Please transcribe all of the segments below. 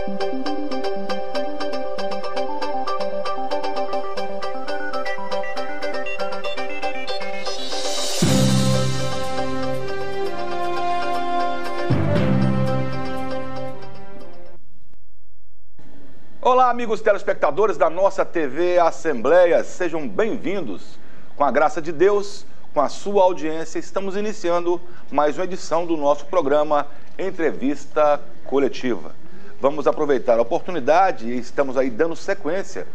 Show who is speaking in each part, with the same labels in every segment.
Speaker 1: Olá, amigos telespectadores da nossa TV Assembleia, sejam bem-vindos. Com a graça de Deus, com a sua audiência, estamos iniciando mais uma edição do nosso programa Entrevista Coletiva. Vamos aproveitar a oportunidade e estamos aí dando sequência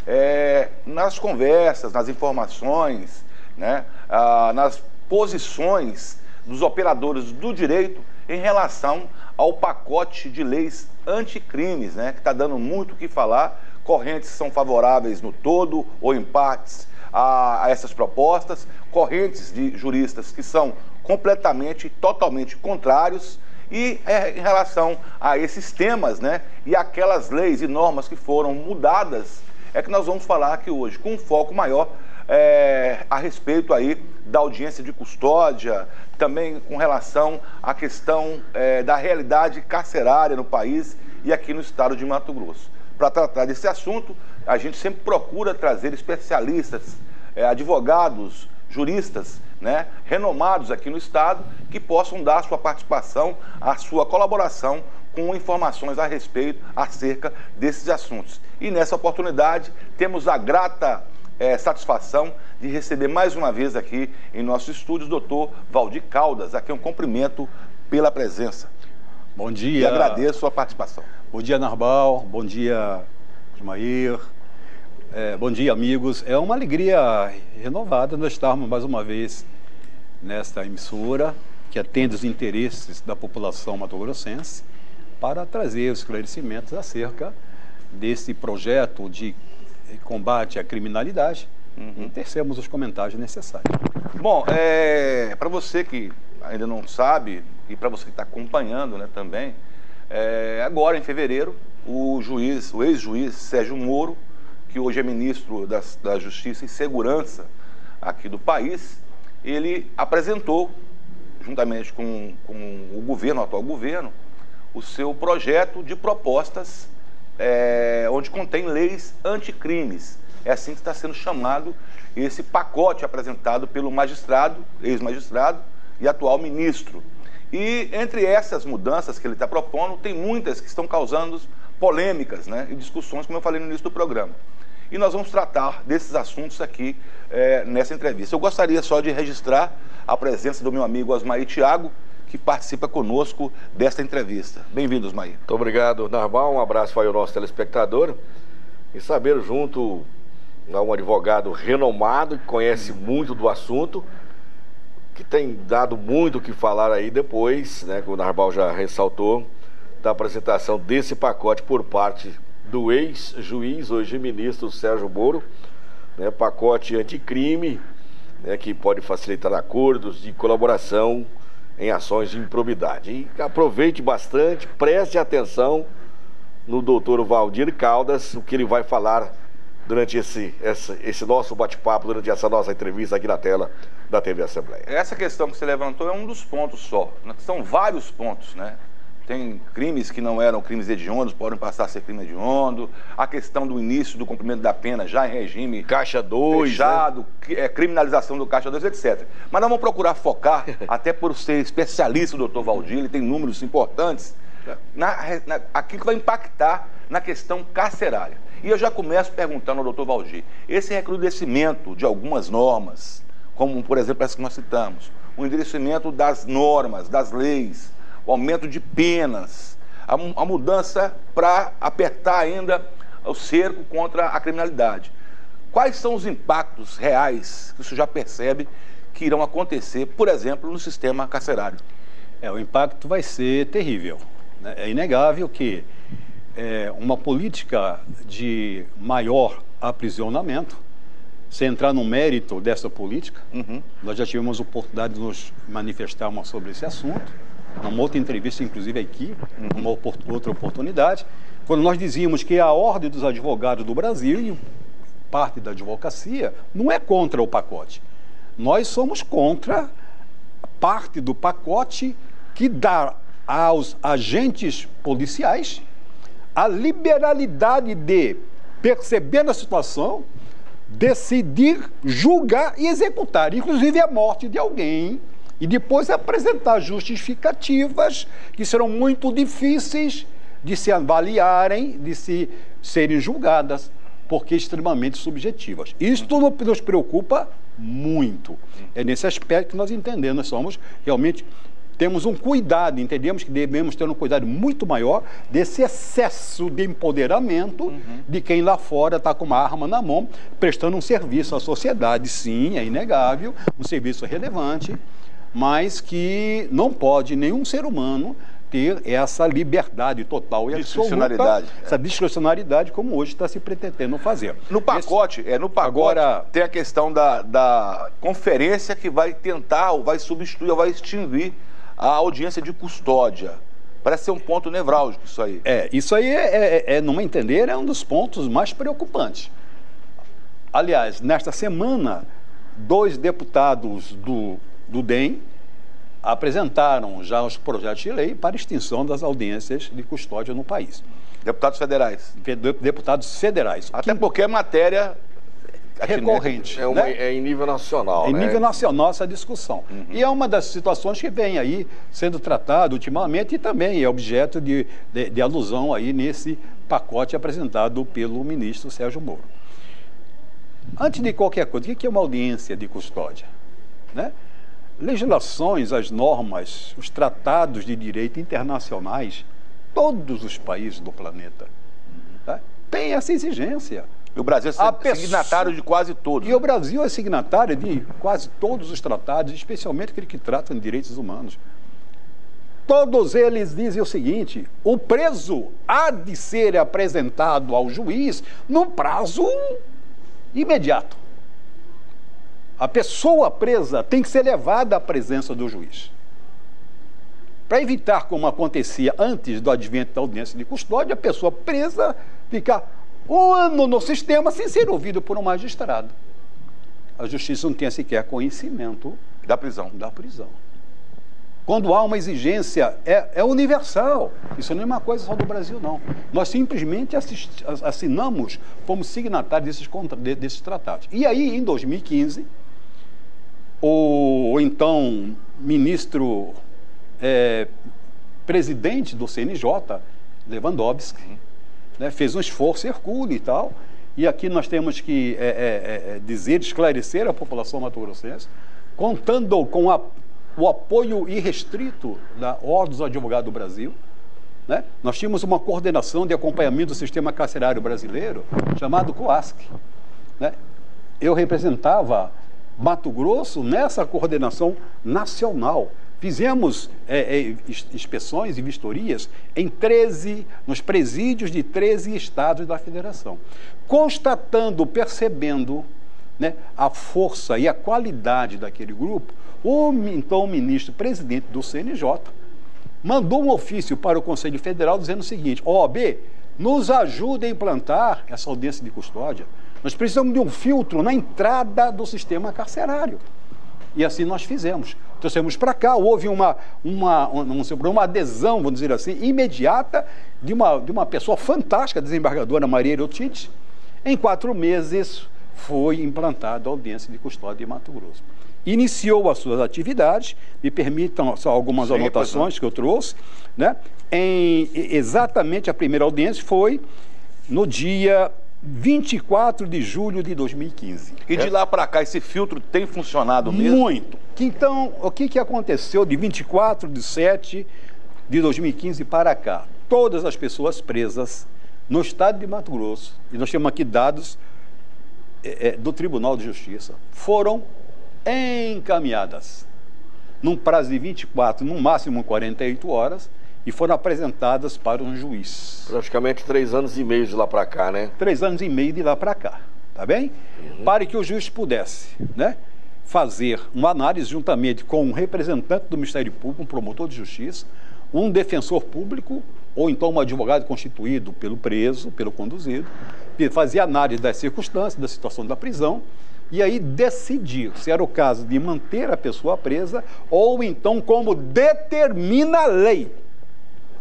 Speaker 1: nas conversas, nas informações, né, nas posições dos operadores do direito em relação ao pacote de leis anticrimes, né, que está dando muito o que falar. Correntes são favoráveis no todo ou em partes a essas propostas, correntes de juristas que são totalmente contrários, e em relação a esses temas, né, e aquelas leis e normas que foram mudadas, é que nós vamos falar aqui hoje, com um foco maior a respeito aí da audiência de custódia, também com relação à questão da realidade carcerária no país e aqui no estado de Mato Grosso. Para tratar desse assunto, a gente sempre procura trazer especialistas, advogados, juristas, né, renomados aqui no estado, que possam dar a sua participação, a sua colaboração com informações a respeito, acerca desses assuntos. E nessa oportunidade, temos a grata satisfação de receber mais uma vez aqui em nossos estúdios o doutor Valdir Caldas, a quem eu cumprimento pela presença.
Speaker 2: Bom dia.
Speaker 1: E agradeço a participação.
Speaker 2: Bom dia, Narbal. Bom dia, Ismair. Bom dia, amigos. É uma alegria renovada nós estarmos mais uma vez nesta emissora que atende os interesses da população mato-grossense para trazer os esclarecimentos acerca desse projeto de combate à criminalidade e tecemos os comentários necessários.
Speaker 1: Bom, para você que ainda não sabe e para você que está acompanhando, né, também, agora em fevereiro, o ex-juiz Sérgio Moro, que hoje é ministro da Justiça e Segurança aqui do país, ele apresentou, juntamente com o atual governo, o seu projeto de propostas onde contém leis anticrimes. É assim que está sendo chamado esse pacote apresentado pelo ex-magistrado e atual ministro. E entre essas mudanças que ele está propondo, tem muitas que estão causando polêmicas, né, e discussões, como eu falei no início do programa. E nós vamos tratar desses assuntos aqui nessa entrevista. Eu gostaria só de registrar a presença do meu amigo Osmair Thiago, que participa conosco desta entrevista. Bem-vindo, Osmair.
Speaker 3: Muito obrigado, Narbal. Um abraço para o nosso telespectador. E saber, junto a um advogado renomado, que conhece muito do assunto, que tem dado muito o que falar aí depois, né, que o Narbal já ressaltou, da apresentação desse pacote por parte do ex-juiz, hoje ministro Sérgio Moro, né, pacote anticrime, né, que pode facilitar acordos de colaboração em ações de improbidade. E aproveite bastante, preste atenção no doutor Valdir Caldas, o que ele vai falar durante esse nosso bate-papo, durante essa nossa entrevista aqui na tela da TV Assembleia.
Speaker 1: Essa questão que você levantou é um dos pontos só, né? São vários pontos, né? Tem crimes que não eram crimes hediondos, podem passar a ser crime hediondo, a questão do início do cumprimento da pena já em regime
Speaker 3: Caixa 2,
Speaker 1: fechado, né? Criminalização do Caixa 2, etc. Mas nós vamos procurar focar, até por ser especialista, o doutor Valdir, ele tem números importantes, aquilo que vai impactar na questão carcerária. E eu já começo perguntando ao doutor Valdir, esse recrudescimento de algumas normas, como por exemplo essa que nós citamos, o endurecimento das normas, das leis, o aumento de penas, a mudança para apertar ainda o cerco contra a criminalidade. Quais são os impactos reais que o senhor já percebe que irão acontecer, por exemplo, no sistema carcerário?
Speaker 2: O impacto vai ser terrível, né? É inegável que uma política de maior aprisionamento, sem entrar no mérito dessa política, nós já tivemos oportunidade de nos manifestarmos sobre esse assunto, numa outra entrevista, inclusive aqui, numa outra oportunidade, quando nós dizíamos que a Ordem dos Advogados do Brasil e parte da advocacia não é contra o pacote. Nós somos contra parte do pacote que dá aos agentes policiais a liberalidade de, percebendo a situação, decidir, julgar e executar, inclusive a morte de alguém, e depois apresentar justificativas que serão muito difíceis de se avaliarem, de se serem julgadas, porque extremamente subjetivas. Isto nos preocupa muito. É nesse aspecto que nós entendemos, nós somos realmente, temos um cuidado, entendemos que devemos ter um cuidado muito maior desse excesso de empoderamento de quem lá fora está com uma arma na mão, prestando um serviço à sociedade. Sim, é inegável, um serviço relevante, mas que não pode nenhum ser humano ter essa liberdade total e absoluta, essa discricionariedade como hoje está se pretendendo fazer.
Speaker 1: No pacote, agora tem a questão da conferência que vai tentar, ou vai substituir, ou vai extinguir a audiência de custódia. Parece ser um ponto nevrálgico isso aí.
Speaker 2: Isso aí no meu entender, é um dos pontos mais preocupantes. Aliás, nesta semana, 2 deputados do DEM apresentaram já os projetos de lei para extinção das audiências de custódia no país.
Speaker 1: Deputados federais.
Speaker 2: Deputados federais.
Speaker 1: Até porque é matéria
Speaker 2: recorrente.
Speaker 3: É em nível nacional,
Speaker 2: Em nível nacional essa discussão. E é uma das situações que vem aí sendo tratada ultimamente e também é objeto de alusão aí nesse pacote apresentado pelo ministro Sérgio Moro. Antes de qualquer coisa, o que é uma audiência de custódia? Né? Legislações, as normas, os tratados de direito internacionais, todos os países do planeta têm essa exigência.
Speaker 1: E o Brasil é signatário de quase todos.
Speaker 2: E o Brasil é signatário de quase todos os tratados, especialmente aqueles que tratam de direitos humanos. Todos eles dizem o seguinte: o preso há de ser apresentado ao juiz num prazo imediato. A pessoa presa tem que ser levada à presença do juiz. Para evitar, como acontecia antes do advento da audiência de custódia, a pessoa presa ficar um ano no sistema sem ser ouvido por um magistrado. A justiça não tem sequer conhecimento
Speaker 1: da prisão.
Speaker 2: Quando há uma exigência, é universal. Isso não é uma coisa só do Brasil, não. Nós simplesmente assinamos, fomos signatários desses tratados. E aí, em 2015, o então ministro presidente do CNJ, Lewandowski, fez um esforço hercúleo e tal, e aqui nós temos que esclarecer a população mato-grossense, contando com o apoio irrestrito da Ordem dos Advogados do Brasil. Nós tínhamos uma coordenação de acompanhamento do sistema carcerário brasileiro, chamado COASC. Eu representava Mato Grosso nessa coordenação nacional. Fizemos inspeções e vistorias nos presídios de 13 estados da federação, constatando, percebendo a força e a qualidade daquele grupo. Então o ministro presidente do CNJ mandou um ofício para o Conselho Federal dizendo o seguinte: OAB, nos ajude a implantar essa audiência de custódia. Nós precisamos de um filtro na entrada do sistema carcerário. E assim nós fizemos. Trouxemos para cá, houve uma adesão, vamos dizer assim, imediata de uma pessoa fantástica, a desembargadora Maria Erotite. Em 4 meses foi implantada a audiência de custódia em Mato Grosso. Iniciou as suas atividades, me permitam só algumas anotações que eu trouxe, exatamente a primeira audiência foi no dia 24 de julho de 2015.
Speaker 1: E de lá para cá, esse filtro tem funcionado mesmo?
Speaker 2: Muito. Então, o que aconteceu de 24 de 7 de 2015 para cá? Todas as pessoas presas no estado de Mato Grosso, e nós temos aqui dados do Tribunal de Justiça, foram encaminhadas num prazo de 24, no máximo 48 horas, e foram apresentadas para um juiz.
Speaker 3: Praticamente 3 anos e meio de lá para cá, né?
Speaker 2: 3 anos e meio de lá para cá, tá bem? Para que o juiz pudesse, fazer uma análise juntamente com um representante do Ministério Público, um promotor de justiça, um defensor público, ou então um advogado constituído pelo preso, pelo conduzido, que fazia análise das circunstâncias, da situação da prisão, e aí decidir se era o caso de manter a pessoa presa, ou então como determina a lei.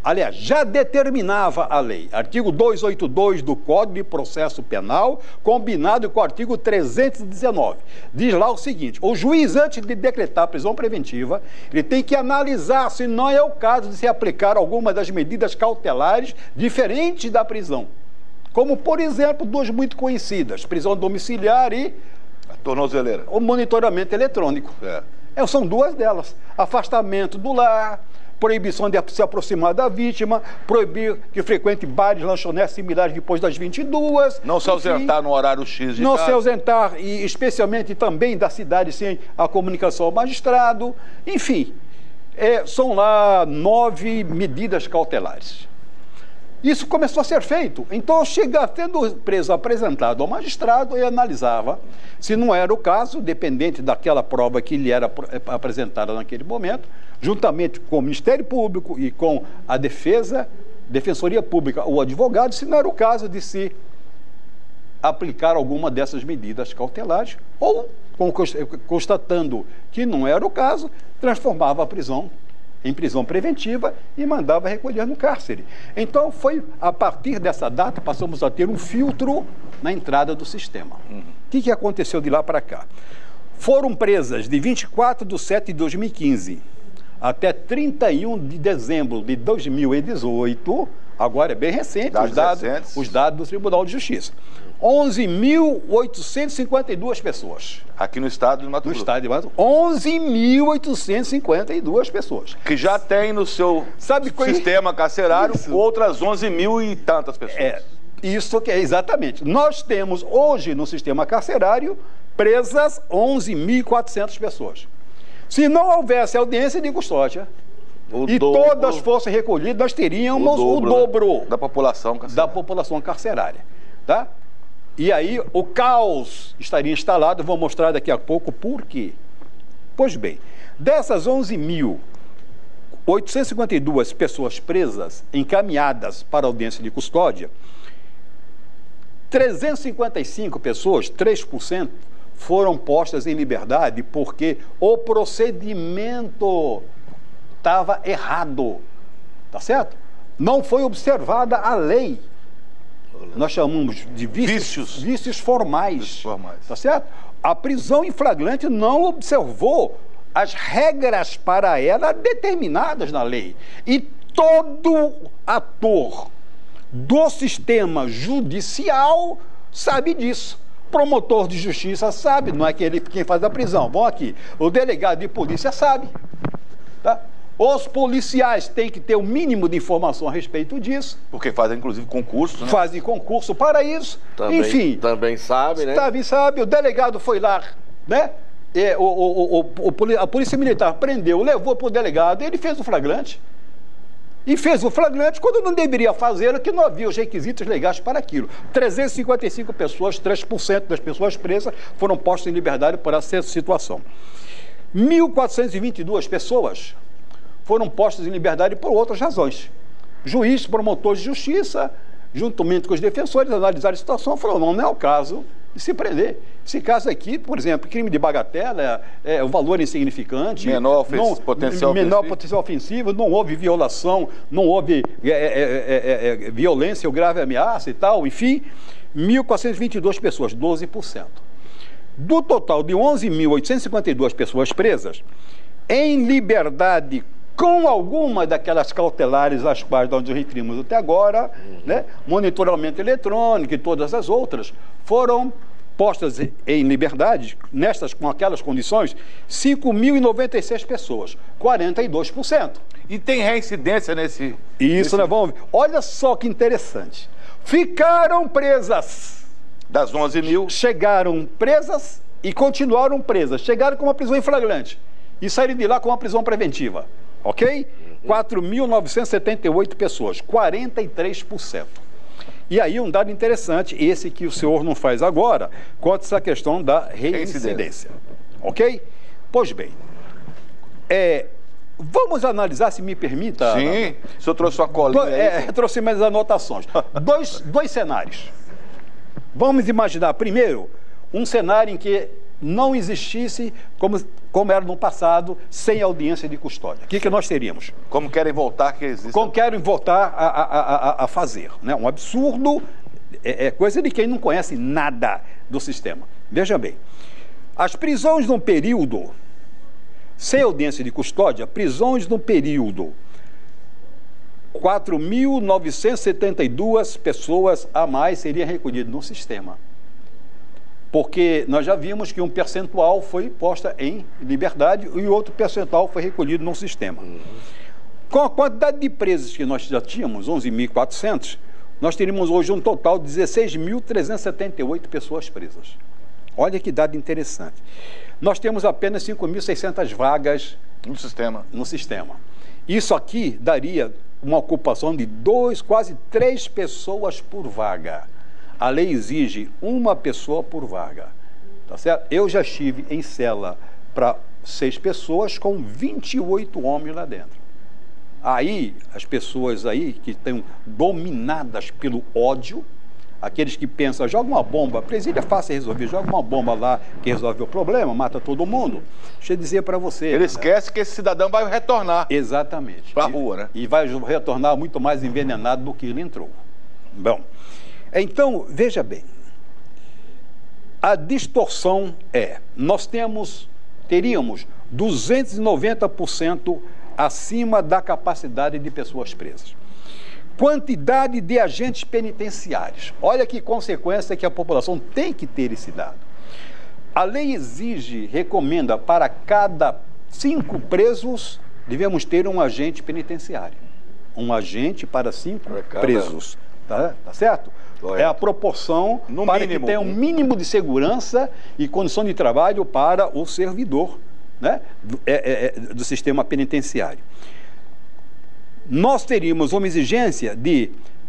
Speaker 2: aliás, já determinava a lei. Artigo 282 do Código de Processo Penal, combinado com o artigo 319. Diz lá o seguinte: o juiz, antes de decretar a prisão preventiva, ele tem que analisar se não é o caso de se aplicar alguma das medidas cautelares diferentes da prisão. Como, por exemplo, duas muito conhecidas: prisão domiciliar e
Speaker 1: A tornozeleira.
Speaker 2: o monitoramento eletrônico. São duas delas. Afastamento do lar, proibição de se aproximar da vítima, proibir que frequente bares, lanchonetes similares depois das 22.
Speaker 1: Não se ausentar no horário X de
Speaker 2: Não
Speaker 1: casa.
Speaker 2: se ausentar, e especialmente também da cidade, sem a comunicação ao magistrado. Enfim, são lá 9 medidas cautelares. Isso começou a ser feito. Então, tendo o preso apresentado ao magistrado, ele analisava se não era o caso, dependente daquela prova que lhe era apresentada naquele momento, juntamente com o Ministério Público e com a Defensoria Pública ou advogado, se não era o caso de se aplicar alguma dessas medidas cautelares, ou, constatando que não era o caso, transformava a prisão em prisão preventiva e mandava recolher no cárcere. Então, foi a partir dessa data, passamos a ter um filtro na entrada do sistema. O que aconteceu de lá para cá? Foram presas de 24 de setembro de 2015 até 31 de dezembro de 2018, agora é bem recente, os dados do Tribunal de Justiça. 11.852 pessoas.
Speaker 1: Aqui no estado de Mato Grosso.
Speaker 2: No estado de Mato Grosso. 11.852 pessoas.
Speaker 1: Que já tem no seu sistema carcerário outras 11 mil e tantas pessoas.
Speaker 2: Isso que é exatamente. Nós temos hoje no sistema carcerário presas 11.400 pessoas. Se não houvesse audiência de custódia todas fossem recolhidas, nós teríamos o dobro
Speaker 1: da população
Speaker 2: carcerária. Tá? E aí o caos estaria instalado, vou mostrar daqui a pouco por quê. Pois bem, dessas 11.852 pessoas presas, encaminhadas para audiência de custódia, 355 pessoas, 3%, foram postas em liberdade porque o procedimento estava errado, tá certo? Não foi observada a lei. Nós chamamos de vícios formais, tá certo? A prisão em flagrante não observou as regras para ela determinadas na lei. E todo ator do sistema judicial sabe disso. Promotor de justiça sabe, não é quem faz a prisão. Bom, aqui, o delegado de polícia sabe, tá? Os policiais têm que ter o mínimo de informação a respeito disso.
Speaker 1: Porque fazem, inclusive, concursos, né?
Speaker 2: Fazem concurso para isso. Enfim.
Speaker 3: Também sabe, né?
Speaker 2: Também sabe. O delegado foi lá, né? A polícia militar prendeu, levou para o delegado, ele fez o flagrante. E fez o flagrante quando não deveria fazer, que não havia os requisitos legais para aquilo. 355 pessoas, 3% das pessoas presas, foram postas em liberdade por essa situação. 1.422 pessoas foram postas em liberdade por outras razões. Juiz, promotor de justiça, juntamente com os defensores, analisaram a situação e falaram: não é o caso de se prender. Esse caso aqui, por exemplo, crime de bagatela, o valor insignificante,
Speaker 1: menor potencial
Speaker 2: ofensivo, não houve violação, não houve violência ou grave ameaça e tal, enfim, 1.422 pessoas, 12%. Do total de 11.852 pessoas presas, em liberdade com alguma daquelas cautelares às quais nós nos referimos até agora, né, monitoramento eletrônico e todas as outras, foram postas em liberdade, com aquelas condições, 5.096 pessoas, 42%.
Speaker 1: E tem reincidência nesse...
Speaker 2: Isso, nós vamos ver. Olha só que interessante. Ficaram presas.
Speaker 1: Das 11 mil...
Speaker 2: Chegaram presas e continuaram presas. Chegaram com uma prisão em flagrante e saíram de lá com uma prisão preventiva. Ok? 4.978 pessoas, 43%. E aí um dado interessante, esse que o senhor não faz agora, quanto a essa questão da reincidência. Ok? Pois bem, vamos analisar, se me permita.
Speaker 1: Sim, o senhor trouxe uma colinha aí.
Speaker 2: Trouxe mais anotações. dois cenários. Vamos imaginar, primeiro, um cenário em que não existisse, como como era no passado, sem audiência de custódia. O que nós teríamos?
Speaker 1: Como querem voltar que existe.
Speaker 2: Como querem voltar a fazer. Né? Um absurdo, coisa de quem não conhece nada do sistema. Veja bem, as prisões num período, sem audiência de custódia, prisões num período, 4.972 pessoas a mais seriam recolhidas no sistema. Porque nós já vimos que um percentual foi posta em liberdade e outro percentual foi recolhido no sistema. Com a quantidade de presos que nós já tínhamos, 11.400, nós teríamos hoje um total de 16.378 pessoas presas. Olha que dado interessante. Nós temos apenas 5.600 vagas no sistema. Isso aqui daria uma ocupação de quase 3 pessoas por vaga. A lei exige uma pessoa por vaga, tá certo? Eu já estive em cela para 6 pessoas com 28 homens lá dentro. Aí, as pessoas aí que estão dominadas pelo ódio, aqueles que pensam, joga uma bomba, presídio é fácil resolver, joga uma bomba lá que resolve o problema, mata todo mundo. Deixa eu dizer para você.
Speaker 1: Ele esquece que esse cidadão vai retornar.
Speaker 2: Exatamente.
Speaker 1: Para a rua, né?
Speaker 2: E vai retornar muito mais envenenado do que ele entrou. Bom, então, veja bem, a distorção nós teríamos 290% acima da capacidade de pessoas presas. Quantidade de agentes penitenciários. Olha que consequência que a população tem que ter esse dado. A lei recomenda para cada 5 presos, devemos ter um agente penitenciário. Um agente para 5 presos. Tá certo? É a proporção para que tenha um mínimo de segurança e condição de trabalho para o servidor, né, do sistema penitenciário. Nós teríamos uma exigência de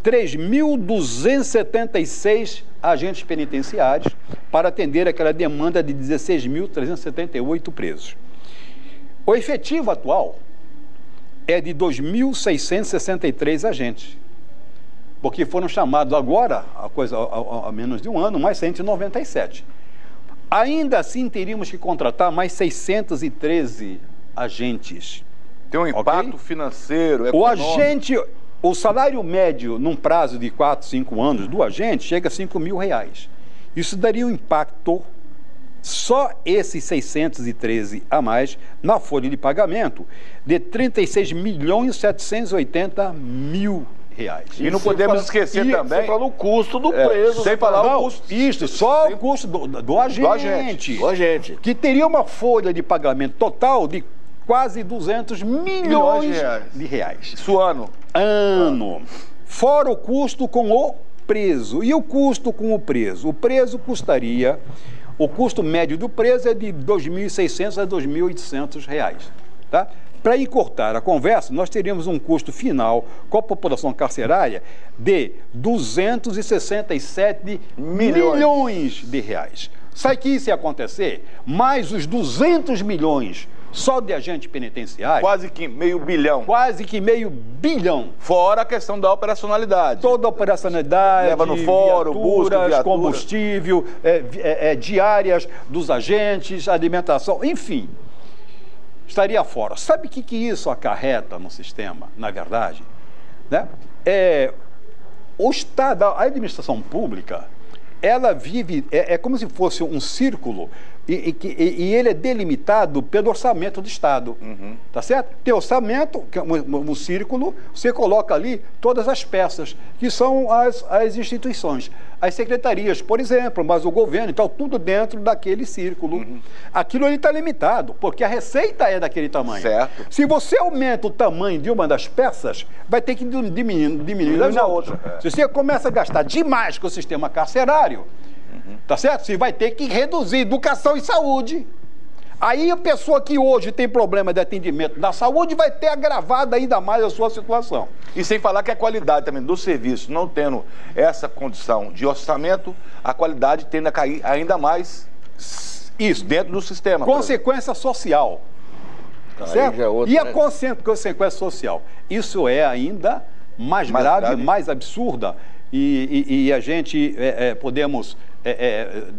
Speaker 2: 3.276 agentes penitenciários para atender aquela demanda de 16.378 presos. O efetivo atual é de 2.663 agentes, porque foram chamados agora, há menos de um ano, mais 197. Ainda assim, teríamos que contratar mais 613 agentes.
Speaker 1: Tem um impacto financeiro, econômico.
Speaker 2: O salário médio, num prazo de 4, 5 anos do agente, chega a R$5.000. Isso daria um impacto, só esses 613 a mais, na folha de pagamento, de R$36.780.000.
Speaker 1: E não podemos esquecer também...
Speaker 3: Sem falar no custo do preso.
Speaker 1: Sem falar o custo...
Speaker 2: Isso, só o custo do agente.
Speaker 3: Do agente.
Speaker 2: Que teria uma folha de pagamento total de quase 200 milhões de reais.
Speaker 1: Isso ano.
Speaker 2: Fora o custo com o preso. E o custo com o preso? O preso custaria... O custo médio do preso é de R$2.600 a R$2.800. Tá? Para encurtar a conversa, nós teríamos um custo final com a população carcerária de 267 milhões de reais. Sabe que isso ia acontecer? Mais os 200 milhões só de agente penitenciário.
Speaker 1: Quase que meio bilhão.
Speaker 2: Quase que meio bilhão.
Speaker 1: Fora a questão da operacionalidade.
Speaker 2: Toda a operacionalidade.
Speaker 1: Leva no fórum, busca viatura,
Speaker 2: combustível, diárias dos agentes, alimentação, enfim. Estaria fora. Sabe o que isso acarreta no sistema, na verdade? Né? O Estado, a administração pública, ela vive, como se fosse um círculo e ele é delimitado pelo orçamento do Estado. Tá certo? Tem orçamento, que é um círculo, você coloca ali todas as peças, que são as instituições. As secretarias, por exemplo, mas o governo, então tudo dentro daquele círculo. Aquilo ali está limitado, porque a receita é daquele tamanho.
Speaker 1: Certo.
Speaker 2: Se você aumenta o tamanho de uma das peças, vai ter que diminuir as outras. Se você começa a gastar demais com o sistema carcerário, tá certo? Você vai ter que reduzir educação e saúde. Aí a pessoa que hoje tem problema de atendimento da saúde vai ter agravado ainda mais a sua situação.
Speaker 1: E sem falar que a qualidade também do serviço, não tendo essa condição de orçamento, a qualidade tende a cair ainda mais dentro do sistema.
Speaker 2: Consequência social. Certo? E a consequência social? Isso é ainda mais grave, mais absurda. E a gente podemos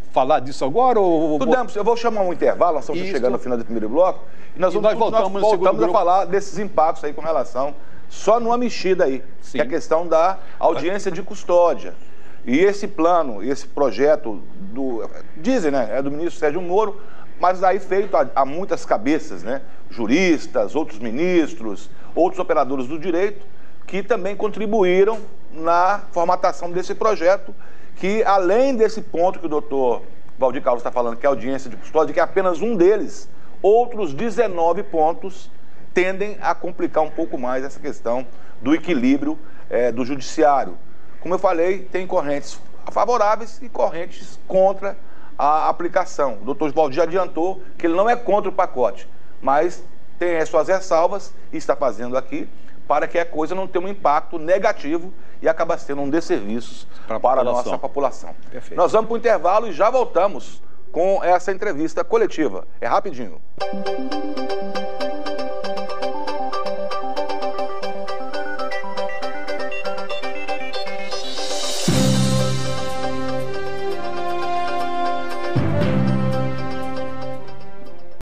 Speaker 2: falar disso agora? Ou...
Speaker 1: Podemos, eu vou chamar um intervalo, nós estamos chegando no final do primeiro bloco, e nós voltamos a falar desses impactos aí com relação, só numa mexida aí, que é a questão da audiência de custódia. E esse plano, esse projeto, dizem, né, é do ministro Sérgio Moro, mas aí feito a muitas cabeças, né, juristas, outros ministros, outros operadores do direito, que também contribuíram na formatação desse projeto, que além desse ponto que o doutor Valdir Carlos está falando, que é a audiência de custódia, que é apenas um deles, outros 19 pontos tendem a complicar um pouco mais essa questão do equilíbrio do judiciário. Como eu falei, tem correntes favoráveis e correntes contra a aplicação. O doutor Valdir adiantou que ele não é contra o pacote, mas tem as suas ressalvas e está fazendo aqui para que a coisa não tenha um impacto negativo e acabe sendo um desserviço para a nossa população. Perfeito. Nós vamos para o intervalo e já voltamos com essa entrevista coletiva. É rapidinho.